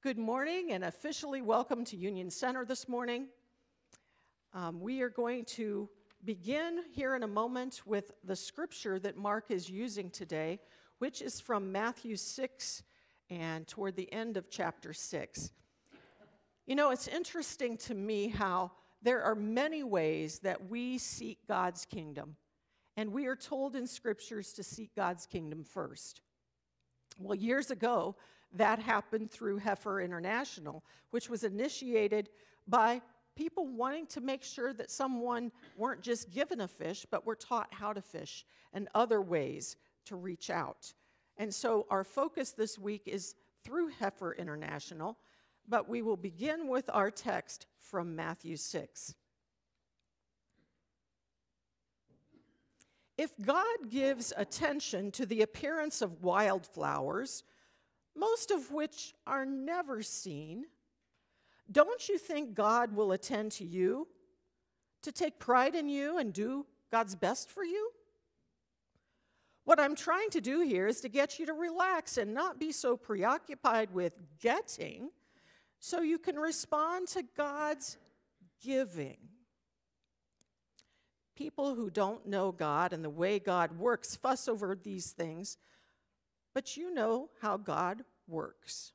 Good morning and officially welcome to Union Center this morning. We are going to begin here in a moment with the scripture that Mark is using today, which is from Matthew 6 and toward the end of chapter 6. You know, it's interesting to me how there are many ways that we seek God's kingdom, and we are told in scriptures to seek God's kingdom first. Well, years ago, that happened through Heifer International, which was initiated by people wanting to make sure that someone weren't just given a fish, but were taught how to fish and other ways to reach out. And so our focus this week is through Heifer International, but we will begin with our text from Matthew 6. If God gives attention to the appearance of wildflowers, most of which are never seen, don't you think God will attend to you, to take pride in you and do God's best for you? What I'm trying to do here is to get you to relax and not be so preoccupied with getting, so you can respond to God's giving. People who don't know God and the way God works fuss over these things, but you know how God works.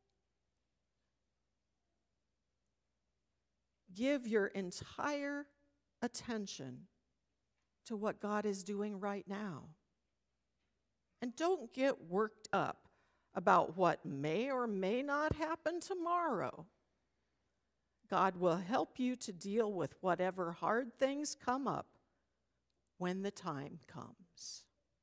Give your entire attention to what God is doing right now. And don't get worked up about what may or may not happen tomorrow. God will help you to deal with whatever hard things come up when the time comes.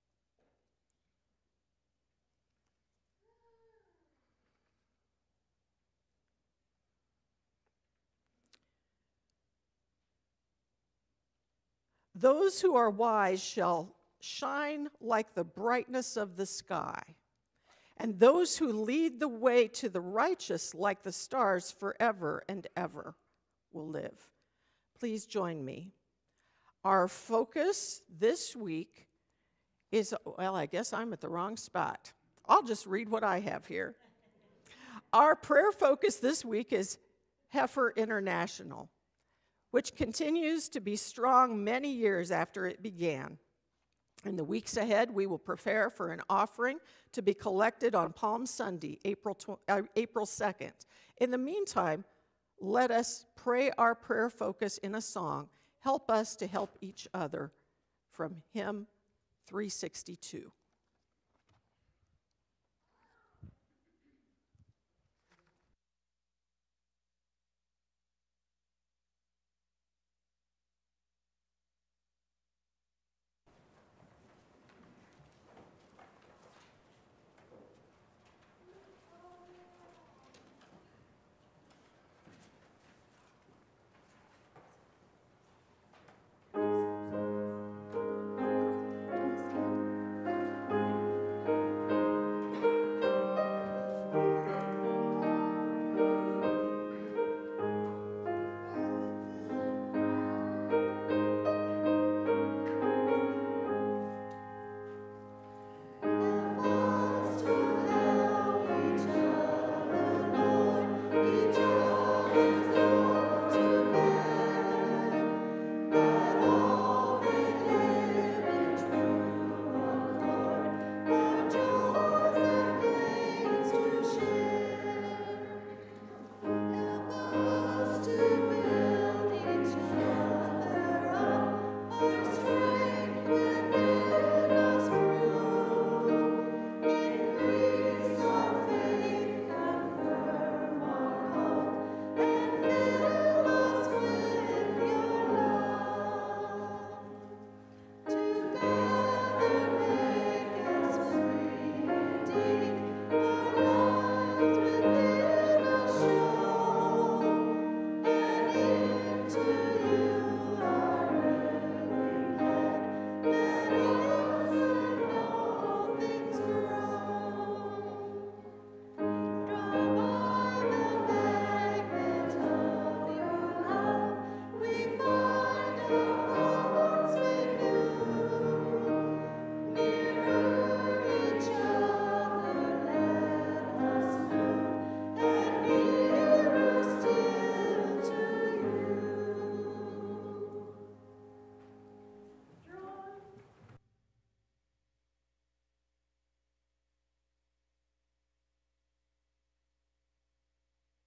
Those who are wise shall shine like the brightness of the sky, and those who lead the way to the righteous like the stars forever and ever will live. Please join me. Our focus this week is, well, I guess I'm at the wrong spot. I'll just read what I have here. Our prayer focus this week is Heifer International, which continues to be strong many years after it began. In the weeks ahead, we will prepare for an offering to be collected on Palm Sunday, April 2nd. In the meantime, let us pray our prayer focus in a song. Help us to help each other, from hymn 362.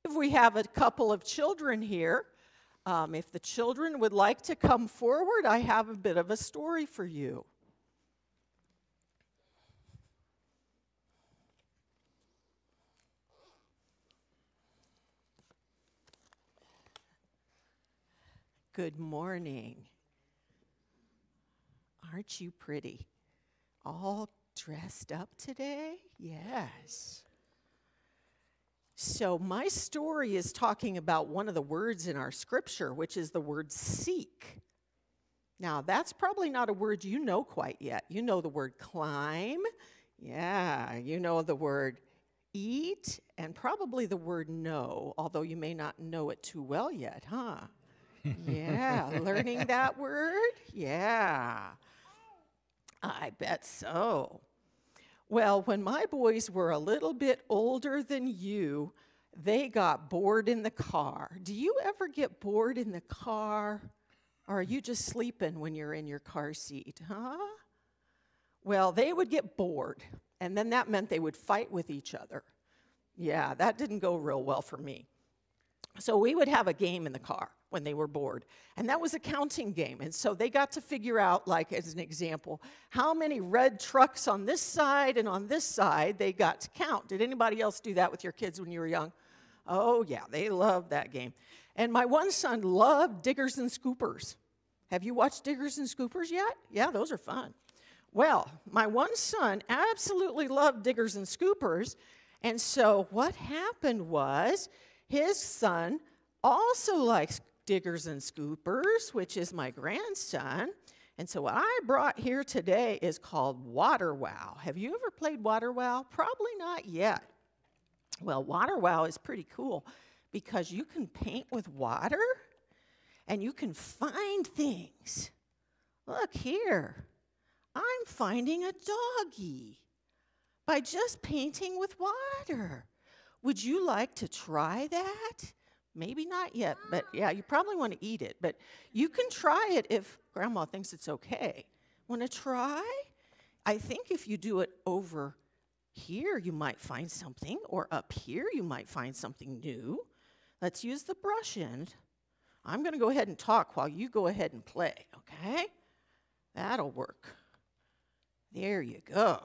If we have a couple of children here, if the children would like to come forward, I have a bit of a story for you. Good morning. Aren't you pretty? All dressed up today? Yes. So my story is talking about one of the words in our scripture, which is the word seek. Now, that's probably not a word you know quite yet. You know the word climb. Yeah, you know the word eat, and probably the word know, although you may not know it too well yet, huh? Yeah, learning that word? Yeah, I bet so. Well, when my boys were a little bit older than you, they got bored in the car. Do you ever get bored in the car? Or are you just sleeping when you're in your car seat, huh? Well, they would get bored, and then that meant they would fight with each other. Yeah, that didn't go real well for me. So we would have a game in the car when they were bored, and that was a counting game. And so they got to figure out, like as an example, how many red trucks on this side and on this side they got to count. Did anybody else do that with your kids when you were young? Oh yeah, they loved that game. And my one son loved Diggers and Scoopers. Have you watched Diggers and Scoopers yet? Yeah, those are fun. Well, my one son absolutely loved Diggers and Scoopers, and so what happened was his son also likes Diggers and Scoopers, which is my grandson. And so what I brought here today is called Water Wow. Have you ever played Water Wow? Probably not yet. Well, Water Wow is pretty cool because you can paint with water and you can find things. Look here. I'm finding a doggy by just painting with water. Would you like to try that? Maybe not yet, but yeah, you probably want to eat it. But you can try it if Grandma thinks it's okay. Want to try? I think if you do it over here, you might find something, or up here, you might find something new. Let's use the brush end. I'm going to go ahead and talk while you go ahead and play, okay? That'll work. There you go.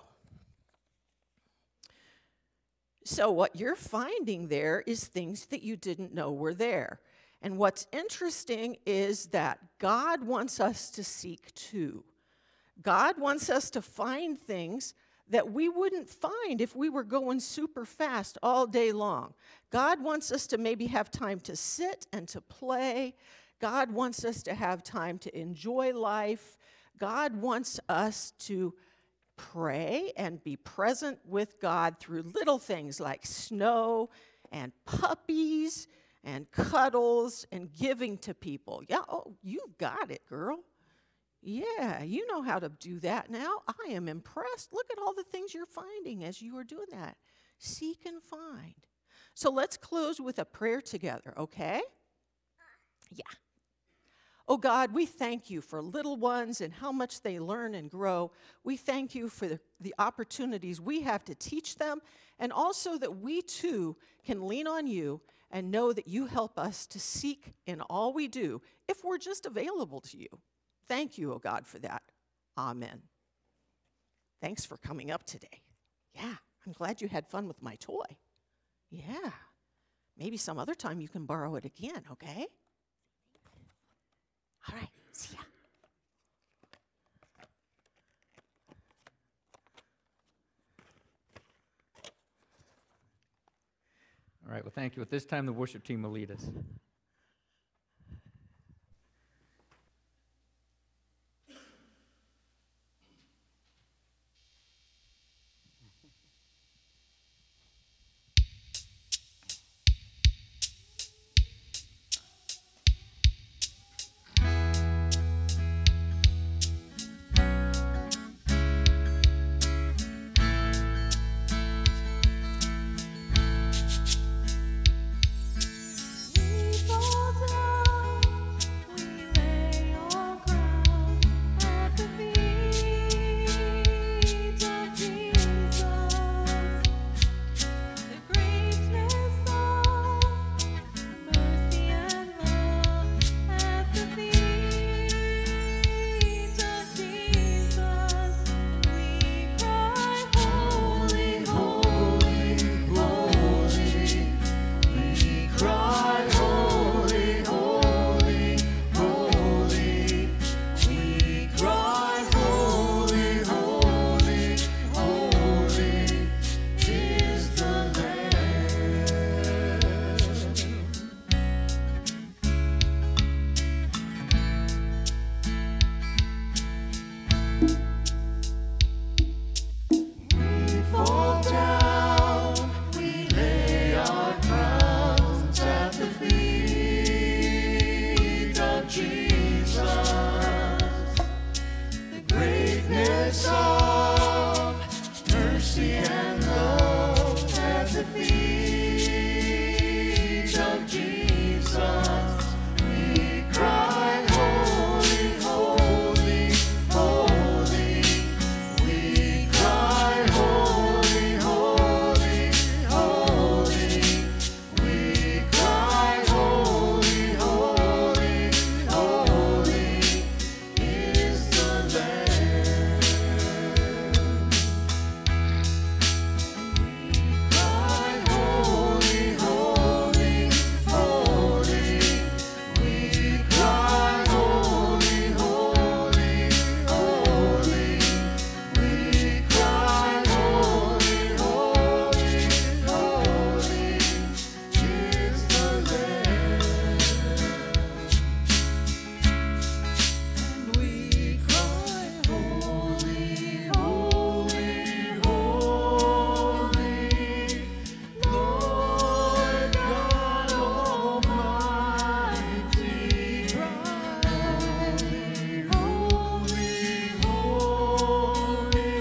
So what you're finding there is things that you didn't know were there. And what's interesting is that God wants us to seek too. God wants us to find things that we wouldn't find if we were going super fast all day long. God wants us to maybe have time to sit and to play. God wants us to have time to enjoy life. God wants us to pray and be present with God through little things like snow and puppies and cuddles and giving to people. Yeah, oh, you got it, girl. Yeah, you know how to do that now. I am impressed. Look at all the things you're finding as you are doing that. Seek and find. So let's close with a prayer together, okay? Yeah. Oh God, we thank you for little ones and how much they learn and grow. We thank you for the opportunities we have to teach them, and also that we too can lean on you and know that you help us to seek in all we do if we're just available to you. Thank you, oh God, for that. Amen. Thanks for coming up today. Yeah, I'm glad you had fun with my toy. Yeah, maybe some other time you can borrow it again, okay? All right, see ya. All right, well, thank you. At this time, the worship team will lead us. feet of Jesus, we cry, holy, holy, holy. We cry, holy, holy, holy. We cry, holy, holy, holy is the Lamb. Cry, holy, holy, holy. We cry, holy, holy, holy. We cry, holy, holy, holy is the Lamb. And we cry, holy, holy, holy, Lord God Almighty. Holy, holy, holy,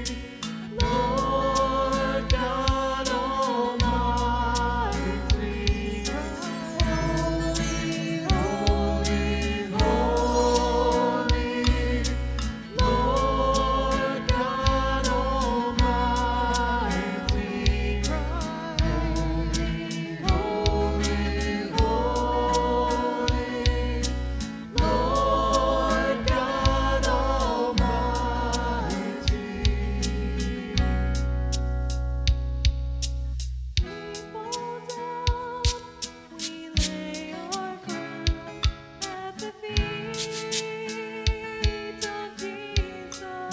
Lord God Almighty. Holy, holy, holy, Lord God Almighty. Holy, holy, holy, Lord God Almighty. We fall down, we lay our crowns at the feet of Jesus,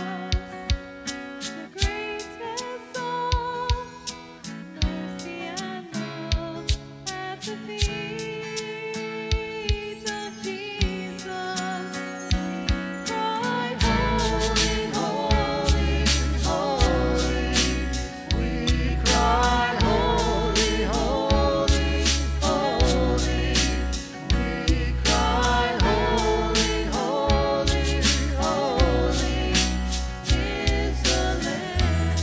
the greatest song, mercy and love at the feet of Jesus. Cry, holy, holy, holy. We cry, holy, holy, holy. We cry, holy, holy, holy is the Lamb.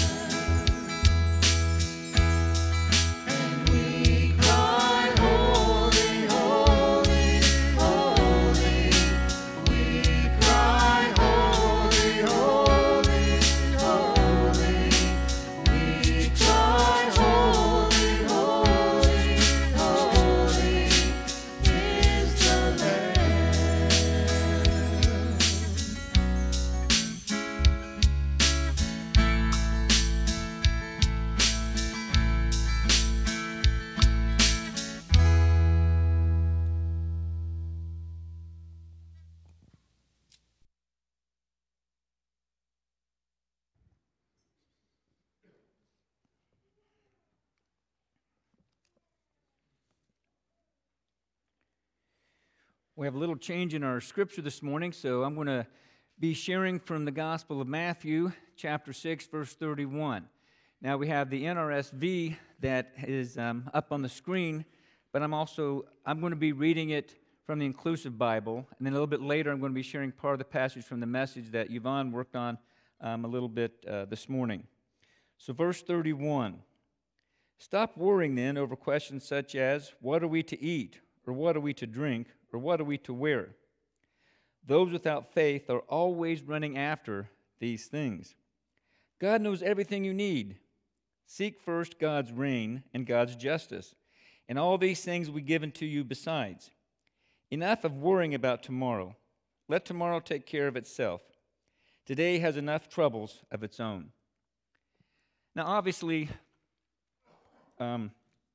And we cry, holy, holy, holy. We cry, holy, holy, holy. We cry, holy, holy, holy is the We have a little change in our scripture this morning, so I'm going to be sharing from the Gospel of Matthew, chapter 6, verse 31. Now, we have the NRSV that is up on the screen, but I'm going to be reading it from the Inclusive Bible, and then a little bit later I'm going to be sharing part of the passage from the message that Yvonne worked on a little bit this morning. So verse 31, stop worrying then over questions such as, what are we to eat, or what are we to drink, or what are we to wear? Those without faith are always running after these things. God knows everything you need. Seek first God's reign and God's justice, and all these things will be given to you besides. Enough of worrying about tomorrow. Let tomorrow take care of itself. Today has enough troubles of its own. Now, obviously, when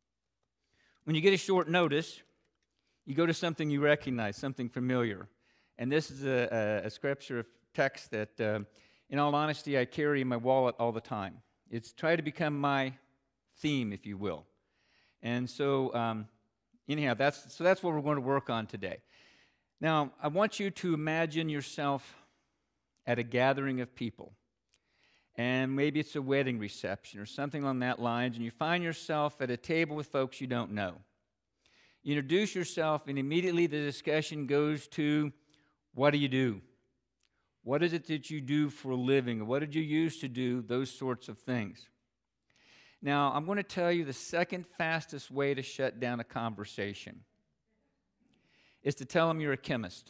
you get a short notice, you go to something you recognize, something familiar. And this is a scripture of text that, in all honesty, I carry in my wallet all the time. It's tried to become my theme, if you will. And so, anyhow, that's what we're going to work on today. Now, I want you to imagine yourself at a gathering of people. And maybe it's a wedding reception or something along that lines, and you find yourself at a table with folks you don't know. You introduce yourself, and immediately the discussion goes to, what do you do? What is it that you do for a living? What did you used to do? Those sorts of things. Now, I'm going to tell you the second fastest way to shut down a conversation is to tell them you're a chemist.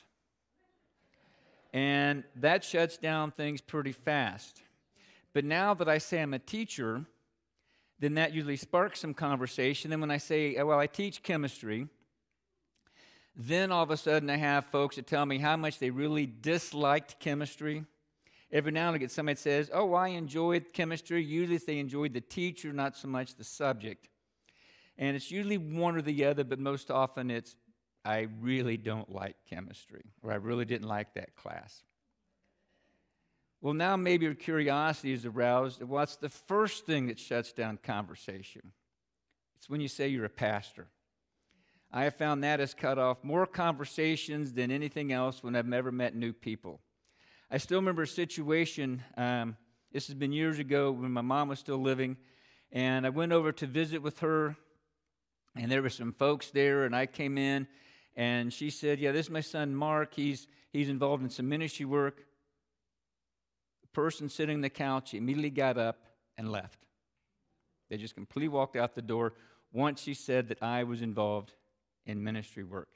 And that shuts down things pretty fast. But now that I say I'm a teacher, then that usually sparks some conversation. Then when I say, well, I teach chemistry, then all of a sudden I have folks that tell me how much they really disliked chemistry. Every now and then I get somebody that says, oh, I enjoyed chemistry. Usually they enjoyed the teacher, not so much the subject. And it's usually one or the other, but most often it's, I really don't like chemistry, or I really didn't like that class. Well, now maybe your curiosity is aroused. What's the first thing that shuts down conversation? It's when you say you're a pastor. I have found that has cut off more conversations than anything else when I've ever met new people. I still remember a situation, this has been years ago when my mom was still living, and I went over to visit with her, and there were some folks there, and I came in, and she said, yeah, this is my son Mark. He's involved in some ministry work. The person sitting on the couch immediately got up and left. They just completely walked out the door once she said that I was involved in ministry work.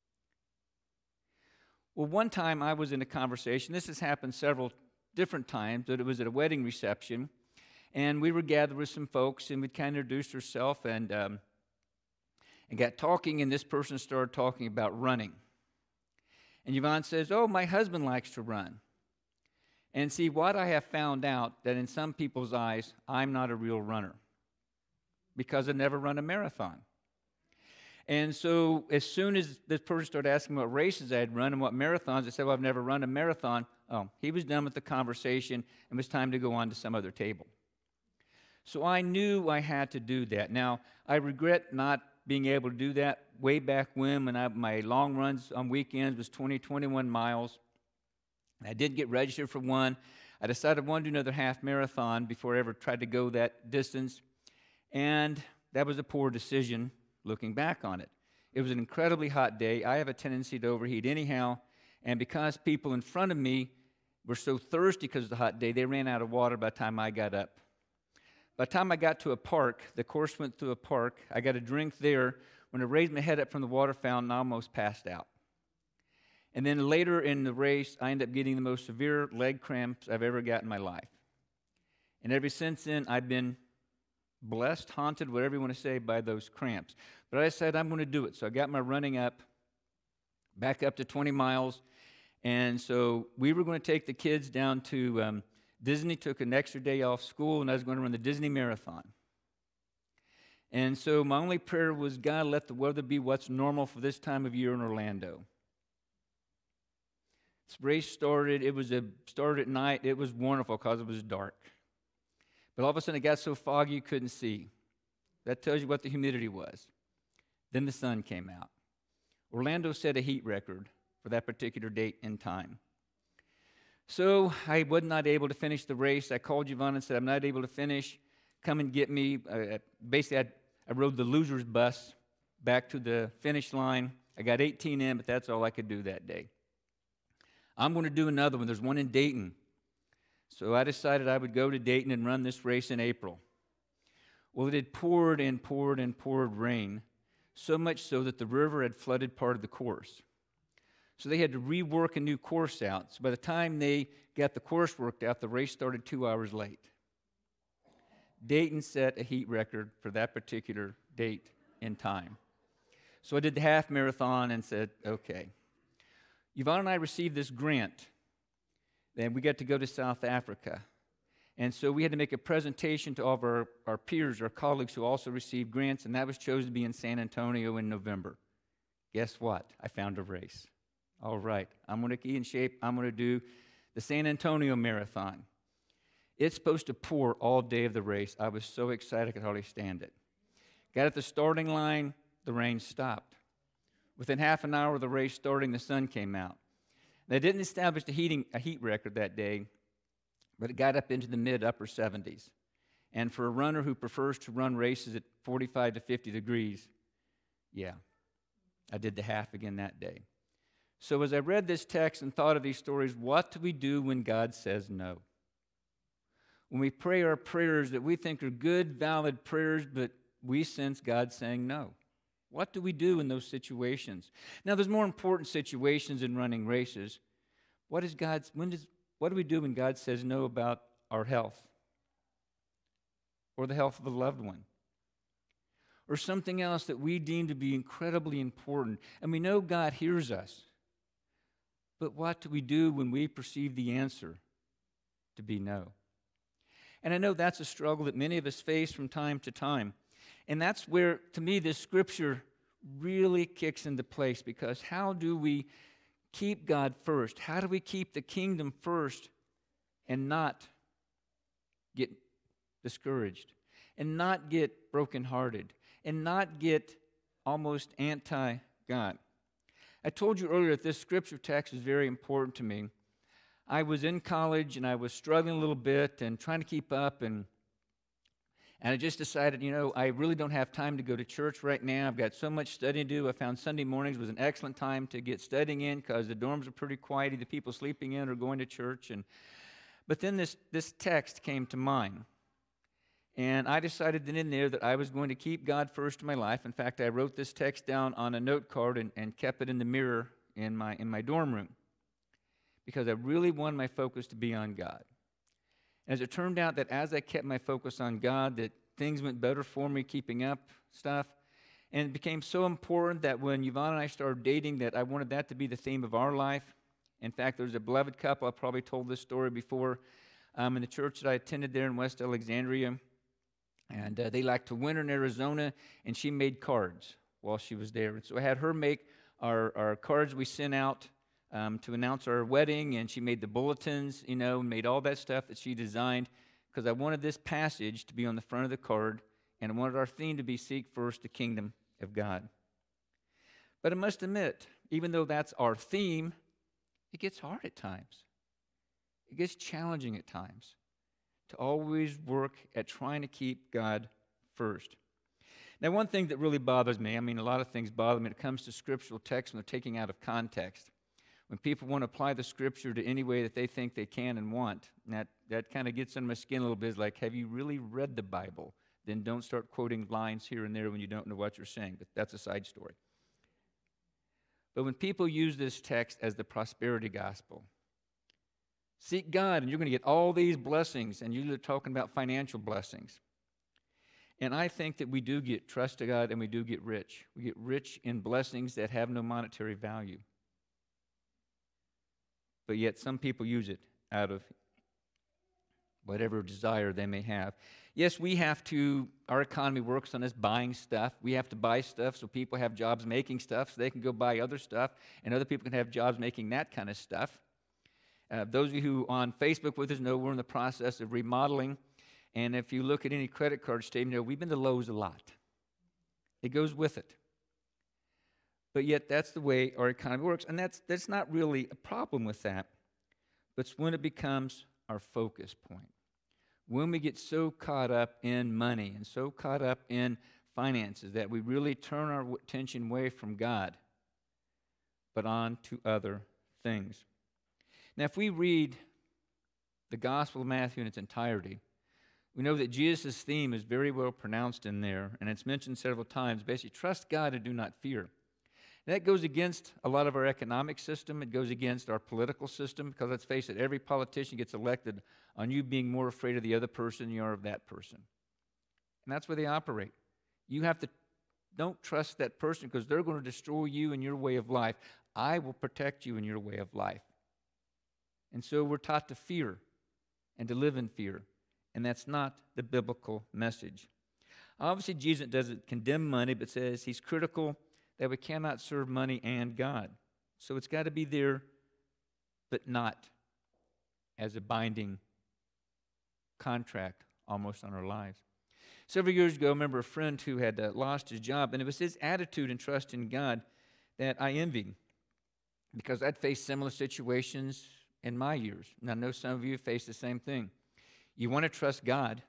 Well, one time I was in a conversation. This has happened several different times, but it was at a wedding reception, and we were gathered with some folks, and we kind of introduced herself and got talking, and this person started talking about running. And Yvonne says, oh, my husband likes to run. And see, what I have found out, that in some people's eyes, I'm not a real runner because I never run a marathon. And so as soon as this person started asking what races I had run and what marathons, I said, well, I've never run a marathon. Oh, he was done with the conversation, and it was time to go on to some other table. So I knew I had to do that. Now, I regret not being able to do that way back when my long runs on weekends was 20, 21 miles. And I did get registered for one. I decided I wanted to do another half marathon before I ever tried to go that distance. And that was a poor decision. Looking back on it, it was an incredibly hot day. I have a tendency to overheat anyhow, and because people in front of me were so thirsty because of the hot day, they ran out of water by the time I got up. By the time I got to a park, the course went through a park, I got a drink there. When I raised my head up from the water fountain, I almost passed out. And then later in the race, I ended up getting the most severe leg cramps I've ever got in my life. And ever since then, I've been blessed, haunted, whatever you want to say, by those cramps. But I said, I'm going to do it. So I got my running up, back up to 20 miles. And so we were going to take the kids down to Disney, took an extra day off school, and I was going to run the Disney Marathon. And so my only prayer was, God, let the weather be what's normal for this time of year in Orlando. This race started, started at night. It was wonderful because it was dark. But all of a sudden, it got so foggy you couldn't see. That tells you what the humidity was. Then the sun came out. Orlando set a heat record for that particular date and time. So I was not able to finish the race. I called Yvonne and said, I'm not able to finish. Come and get me. Basically, I rode the loser's bus back to the finish line. I got 18 in, but that's all I could do that day. I'm going to do another one. There's one in Dayton. So I decided I would go to Dayton and run this race in April. Well, it had poured and poured and poured rain, so much so that the river had flooded part of the course. So they had to rework a new course out. So by the time they got the course worked out, the race started 2 hours late. Dayton set a heat record for that particular date and time. So I did the half marathon and said, okay. Yvonne and I received this grant. Then we got to go to South Africa. And so we had to make a presentation to all of our peers, our colleagues who also received grants, and that was chosen to be in San Antonio in November. Guess what? I found a race. All right, I'm going to get in shape. I'm going to do the San Antonio Marathon. It's supposed to pour all day of the race. I was so excited I could hardly stand it. Got at the starting line, the rain stopped. Within half an hour of the race starting, the sun came out. They didn't establish a heat record that day, but it got up into the mid-upper 70s. And for a runner who prefers to run races at 45 to 50 degrees, yeah, I did the half again that day. So as I read this text and thought of these stories, what do we do when God says no? when we pray our prayers that we think are good, valid prayers, but we sense God saying no? What do we do in those situations? Now, there's more important situations in running races. What do we do when God says no about our health or the health of a loved one or something else that we deem to be incredibly important? And we know God hears us. But what do we do when we perceive the answer to be no? And I know that's a struggle that many of us face from time to time. And that's where, to me, this scripture really kicks into place, because how do we keep God first? How do we keep the kingdom first and not get discouraged and not get brokenhearted and not get almost anti-God? I told you earlier that this scripture text is very important to me. I was in college and I was struggling a little bit and trying to keep up, and I just decided, I really don't have time to go to church right now. I've got so much studying to do. I found Sunday mornings was an excellent time to get studying in because the dorms are pretty quiet. Either people sleeping in or going to church. But then this text came to mind. And I decided then and there that I was going to keep God first in my life. In fact, I wrote this text down on a note card and kept it in the mirror in my dorm room, because I really wanted my focus to be on God. As it turned out that as I kept my focus on God, that things went better for me keeping up stuff. And it became so important that when Yvonne and I started dating, that I wanted that to be the theme of our life. In fact, there's a beloved couple, I've probably told this story before, in the church that I attended there in West Alexandria. And they liked to winter in Arizona, and she made cards while she was there. And so I had her make our cards we sent out to announce our wedding, and she made the bulletins, made all that stuff that she designed, because I wanted this passage to be on the front of the card, and I wanted our theme to be Seek First the Kingdom of God. But I must admit, even though that's our theme, it gets hard at times. It gets challenging at times to always work at trying to keep God first. Now, one thing that really bothers me, a lot of things bother me when it comes to scriptural texts when they're taken out of context. When people want to apply the scripture to any way that they think they can and want, that kind of gets under my skin a little bit. It's like, have you really read the Bible? Then don't start quoting lines here and there when you don't know what you're saying. But that's a side story. But when people use this text as the prosperity gospel, seek God and you're going to get all these blessings, and usually they're talking about financial blessings. And I think that we do get trust to God and we do get rich. We get rich in blessings that have no monetary value. But yet some people use it out of whatever desire they may have. Yes, our economy works on us buying stuff. We have to buy stuff so people have jobs making stuff so they can go buy other stuff, and other people can have jobs making that kind of stuff. Those of you who on Facebook with us know we're in the process of remodeling, and if you look at any credit card statement, we've been to Lowe's a lot. It goes with it. But yet that's the way our economy works, and that's not really a problem with that. But it's when it becomes our focus point. When we get so caught up in money and so caught up in finances that we really turn our attention away from God, but on to other things. Now, if we read the Gospel of Matthew in its entirety, we know that Jesus' theme is very well pronounced in there, and it's mentioned several times. Basically, trust God and do not fear. That goes against a lot of our economic system. It goes against our political system, because let's face it, every politician gets elected on you being more afraid of the other person than you are of that person. And that's where they operate. Don't trust that person because they're going to destroy you and your way of life. I will protect you in your way of life. And so we're taught to fear and to live in fear. And that's not the biblical message. Obviously, Jesus doesn't condemn money, but says he's critical that we cannot serve money and God. So it's got to be there, but not as a binding contract almost on our lives. Several years ago, I remember a friend who had lost his job, and it was his attitude and trust in God that I envied, because I'd faced similar situations in my years. And I know some of you have faced the same thing. You want to trust God,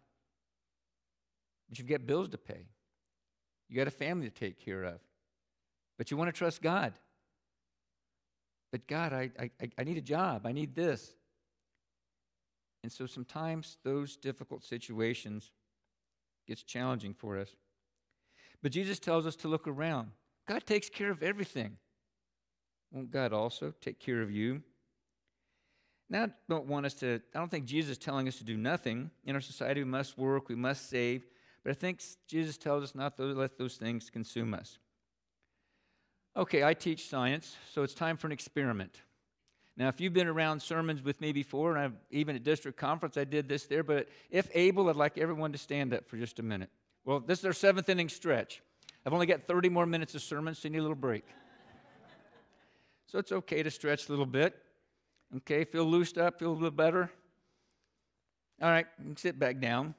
but you've got bills to pay. You got a family to take care of. But you want to trust God. But God, I need a job. I need this. And so sometimes those difficult situations gets challenging for us. But Jesus tells us to look around. God takes care of everything. Won't God also take care of you? Now, I don't think Jesus is telling us to do nothing. In our society, we must work, we must save. But I think Jesus tells us not to let those things consume us. Okay, I teach science, so it's time for an experiment. Now, if you've been around sermons with me before, and even at district conference, I did this there, but if able, I'd like everyone to stand up for just a minute. Well, this is our 7th inning stretch. I've only got 30 more minutes of sermon, so you need a little break. So it's okay to stretch a little bit. Okay, feel loosed up, feel a little better. All right, you can sit back down.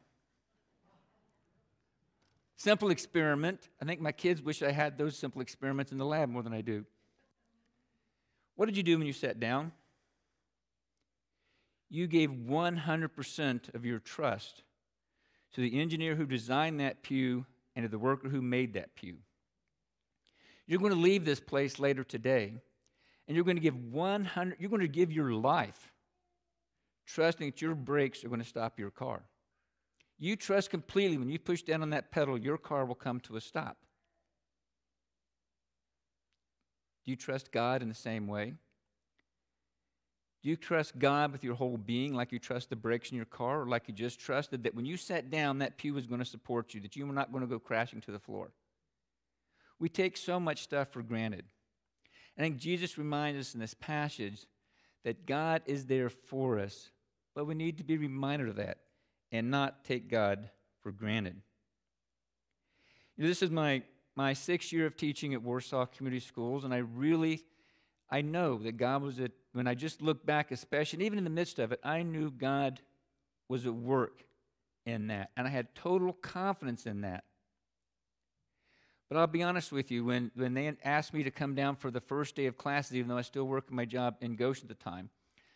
Simple experiment. I think my kids wish I had those simple experiments in the lab more than I do. What did you do when you sat down? You gave 100% of your trust to the engineer who designed that pew and to the worker who made that pew. You're going to leave this place later today, and you're going to give your life trusting that your brakes are going to stop your car. You trust completely when you push down on that pedal, your car will come to a stop. Do you trust God in the same way? Do you trust God with your whole being like you trust the brakes in your car, or like you just trusted that when you sat down, that pew was going to support you, that you were not going to go crashing to the floor? We take so much stuff for granted. I think Jesus reminds us in this passage that God is there for us, but we need to be reminded of that and not take God for granted. This is my 6th year of teaching at Warsaw Community Schools, and I know that God was when I just look back, especially, and even in the midst of it, I knew God was at work in that, and I had total confidence in that. But I'll be honest with you, when they asked me to come down for the first day of classes, even though I was still working my job in Goshen at the time,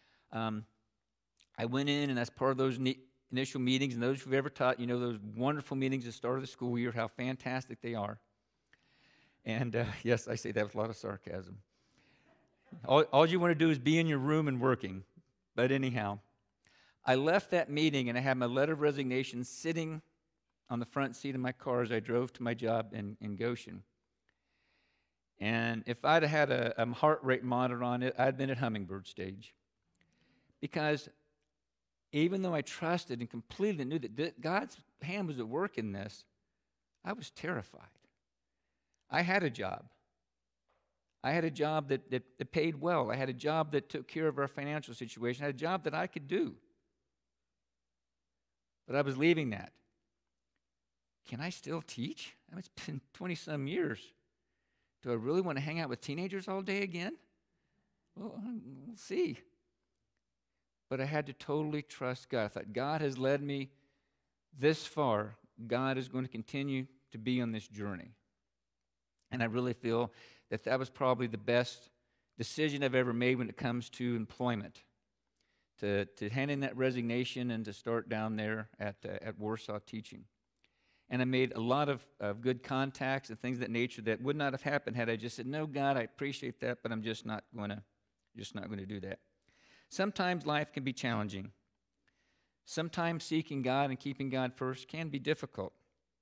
I went in, and as part of those initial meetings, and those who've ever taught, you know those wonderful meetings at the start of the school year, how fantastic they are. And yes, I say that with a lot of sarcasm. All you want to do is be in your room and working. But anyhow, I left that meeting, and I had my letter of resignation sitting on the front seat of my car as I drove to my job in Goshen. And if I'd had a heart rate monitor on it, I'd been at hummingbird stage. Because even though I trusted and completely knew that God's hand was at work in this, I was terrified. I had a job. I had a job that paid well. I had a job that took care of our financial situation. I had a job that I could do. But I was leaving that. Can I still teach? I mean, it's been 20-some years. Do I really want to hang out with teenagers all day again? Well, we'll see. But I had to totally trust God. I thought, God has led me this far. God is going to continue to be on this journey. And I really feel that was probably the best decision I've ever made when it comes to employment, to hand in that resignation and to start down there at Warsaw teaching. And I made a lot of good contacts and things of that nature that would not have happened had I just said, no, God, I appreciate that, but I'm just not going to do that. Sometimes life can be challenging. Sometimes seeking God and keeping God first can be difficult.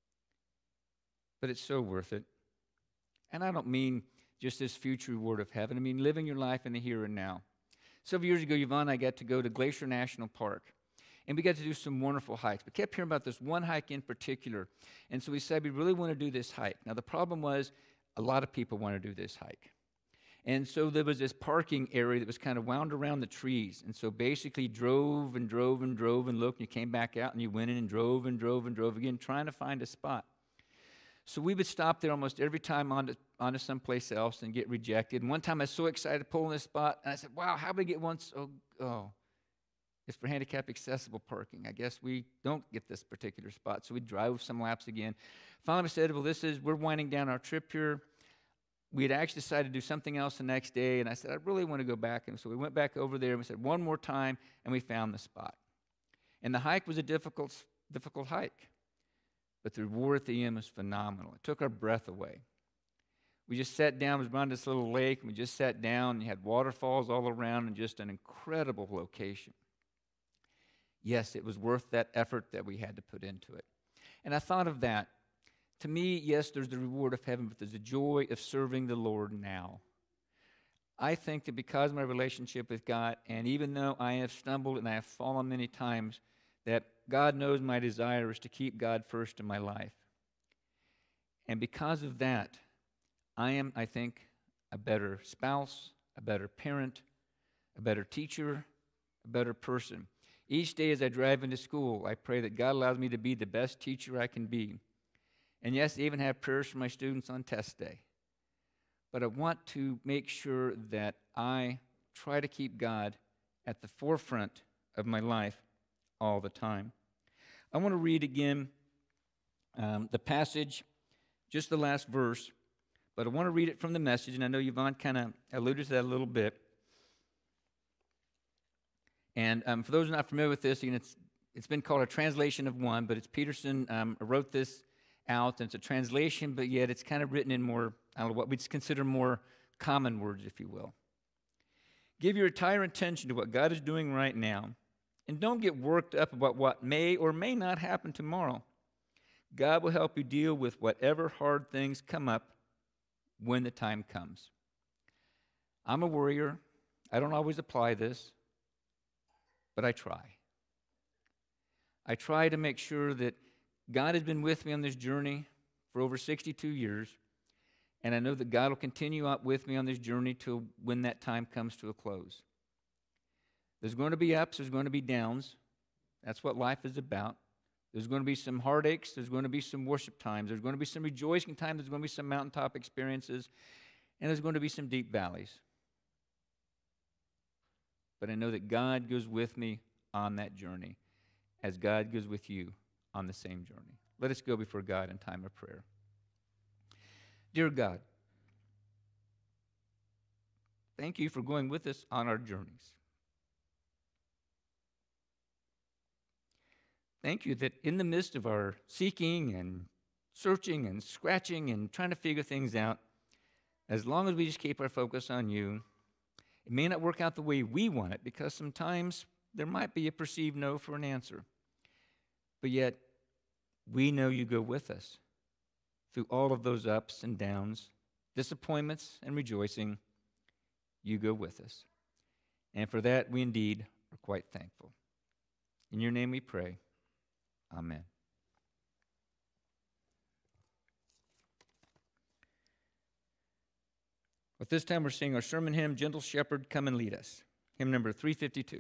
But it's so worth it. And I don't mean just this future reward of heaven. I mean living your life in the here and now. Several years ago, Yvonne and I got to go to Glacier National Park. And we got to do some wonderful hikes. We kept hearing about this one hike in particular. And so we said, we really want to do this hike. Now, the problem was a lot of people want to do this hike. And so there was this parking area that was kind of wound around the trees. And so basically drove and looked, and you came back out and you went in and drove again, trying to find a spot. So we would stop there almost every time onto someplace else and get rejected. And one time I was so excited to pull in this spot, and I said, wow, how do we get one? It's for handicap accessible parking. I guess we don't get this particular spot. So we drove some laps again. Finally we said, well, we're winding down our trip here. We had actually decided to do something else the next day, and I said, I really want to go back. And so we went back over there, and we said, one more time, and we found the spot. And the hike was a difficult hike. But the reward at the end was phenomenal. It took our breath away. We just sat down. It was around this little lake, and we just sat down, and you had waterfalls all around and just an incredible location. yes, it was worth that effort that we had to put into it. And I thought of that. To me, yes, there's the reward of heaven, but there's the joy of serving the Lord now. I think that because of my relationship with God, and even though I have stumbled and I have fallen many times, that God knows my desire is to keep God first in my life. And because of that, I am, I think, a better spouse, a better parent, a better teacher, a better person. Each day as I drive into school, I pray that God allows me to be the best teacher I can be. And yes, I even have prayers for my students on test day. But I want to make sure that I try to keep God at the forefront of my life all the time. I want to read again the passage, just the last verse, but I want to read it from the Message, and I know Yvonne kind of alluded to that a little bit. And for those who are not familiar with this, it's been called a translation of one, but it's Peterson wrote this out, and it's a translation, but yet it's kind of written in more, I don't know, what we'd consider more common words, if you will. Give your entire attention to what God is doing right now, and don't get worked up about what may or may not happen tomorrow. God will help you deal with whatever hard things come up when the time comes. I'm a worrier. I don't always apply this, but I try. I try to make sure that God has been with me on this journey for over 62 years, and I know that God will continue out with me on this journey till when that time comes to a close. There's going to be ups, there's going to be downs. That's what life is about. There's going to be some heartaches, there's going to be some worship times, there's going to be some rejoicing times, there's going to be some mountaintop experiences, and there's going to be some deep valleys. But I know that God goes with me on that journey, as God goes with you on the same journey. Let us go before God in time of prayer. Dear God, thank you for going with us on our journeys. Thank you that in the midst of our seeking and searching and scratching and trying to figure things out, as long as we just keep our focus on you, it may not work out the way we want it, because sometimes there might be a perceived no for an answer. But yet, we know you go with us through all of those ups and downs, disappointments and rejoicing. You go with us. And for that, we indeed are quite thankful. In your name we pray. Amen. At this time, we're singing our sermon hymn, Gentle Shepherd, Come and Lead Us. Hymn number 352.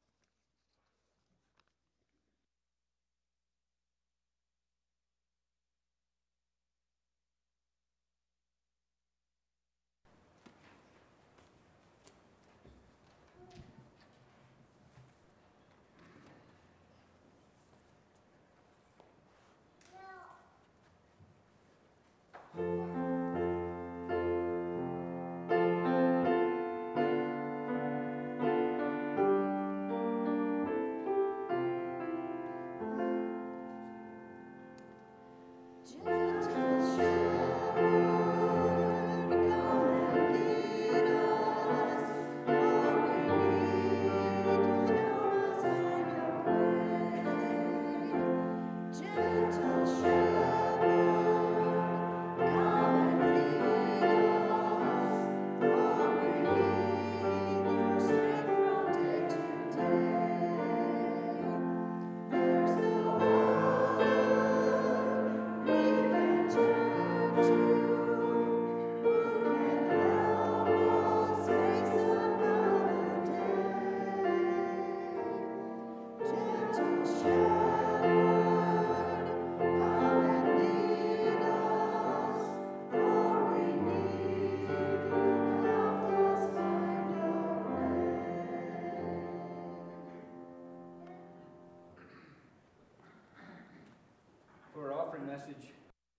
Message.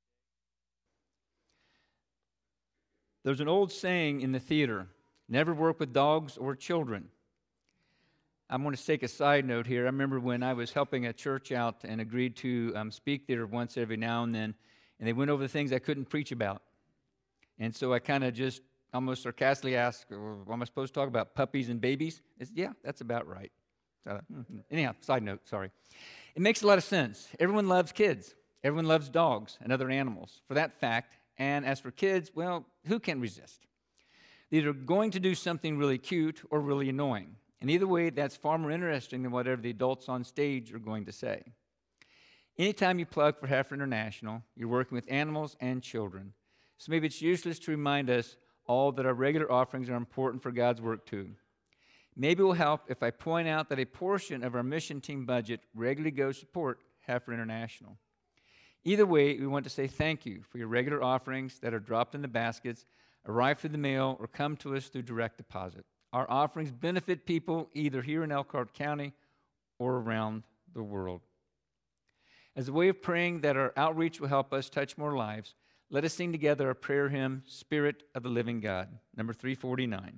There's an old saying in the theater, never work with dogs or children. I'm going to take a side note here. I remember when I was helping a church out and agreed to speak there once every now and then, and they went over the things I couldn't preach about. And so I kind of just almost sarcastically asked, am I supposed to talk about puppies and babies? They said, yeah, that's about right. Anyhow, side note, sorry. It makes a lot of sense. Everyone loves kids. Everyone loves dogs and other animals for that fact. And as for kids, well, who can resist? They're either going to do something really cute or really annoying. And either way, that's far more interesting than whatever the adults on stage are going to say. Anytime you plug for Heifer International, you're working with animals and children. So maybe it's useless to remind us all that our regular offerings are important for God's work too. Maybe it will help if I point out that a portion of our mission team budget regularly goes to support Heifer International. Either way, we want to say thank you for your regular offerings that are dropped in the baskets, arrive through the mail, or come to us through direct deposit. Our offerings benefit people either here in Elkhart County or around the world. As a way of praying that our outreach will help us touch more lives, let us sing together a prayer hymn, Spirit of the Living God, number 349.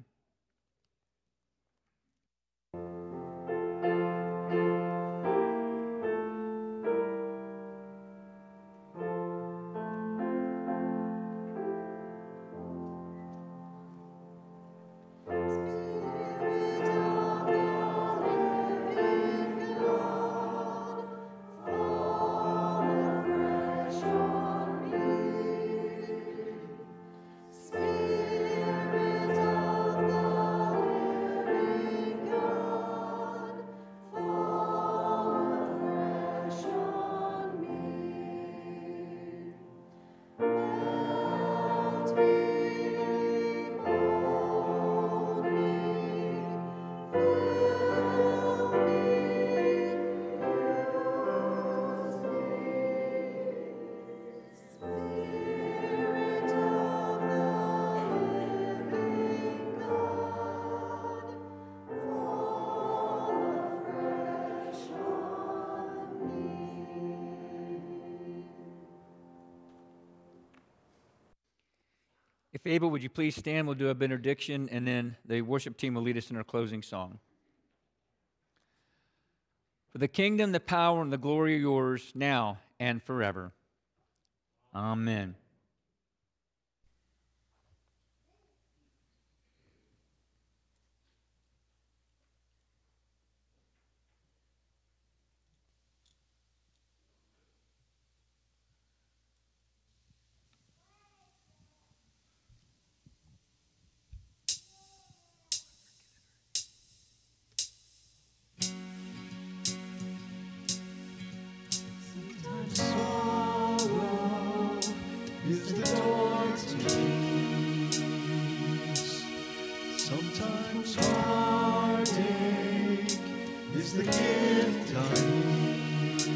If able, would you please stand? We'll do a benediction, and then the worship team will lead us in our closing song. For the kingdom, the power, and the glory are yours now and forever. Amen. Sorrow is the door to peace. Sometimes heartache is the gift I need.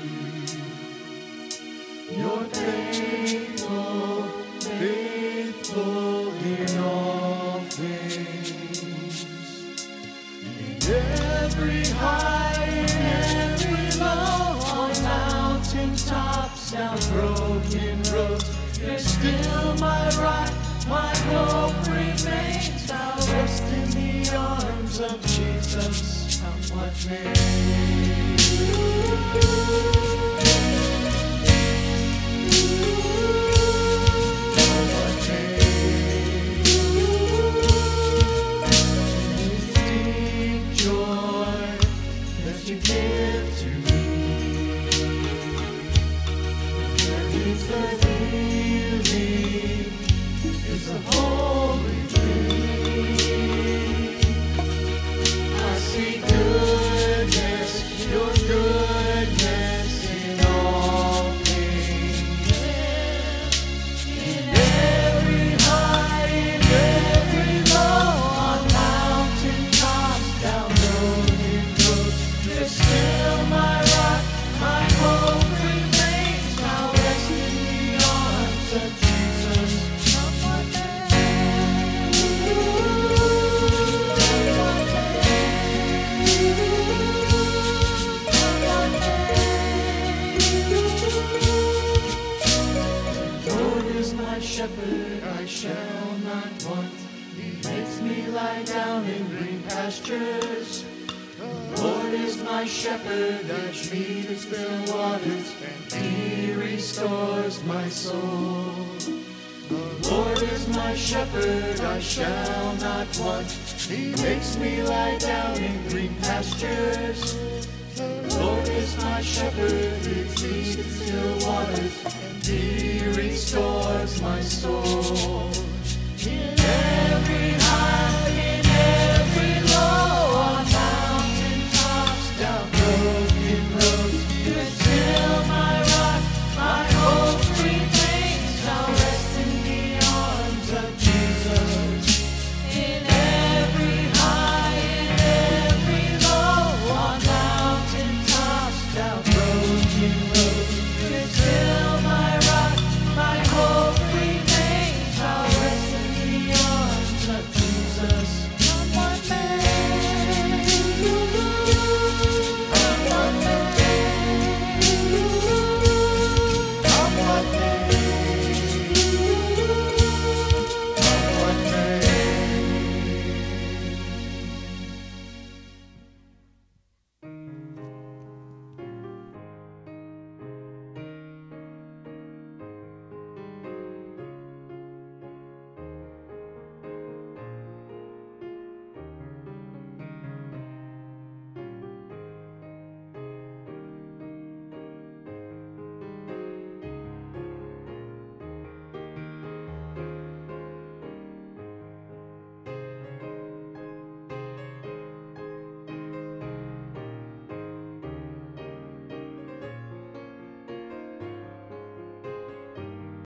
You're faithful, faithful in all things. In every high and every low, on mountain tops, down broken roads, you're still my rock, my hope remains. I'll rest in the arms of Jesus, come what may. Come what may. This deep joy that you give to me, that is the healing, is the holy thing. I see goodness, your goodness in all things. In every high, in every low, on mountain tops, down broken roads, you're still my rock, my hope remains. I'll rest in the arms of Jesus. Come what The Lord is my shepherd, I shall not want. He makes me lie down in green pastures. The Lord is my shepherd, I feed in still waters, and He restores my soul. The Lord is my shepherd, I shall not want. He makes me lie down in green pastures. The Lord is my shepherd, he feeds still waters, and he restores my soul.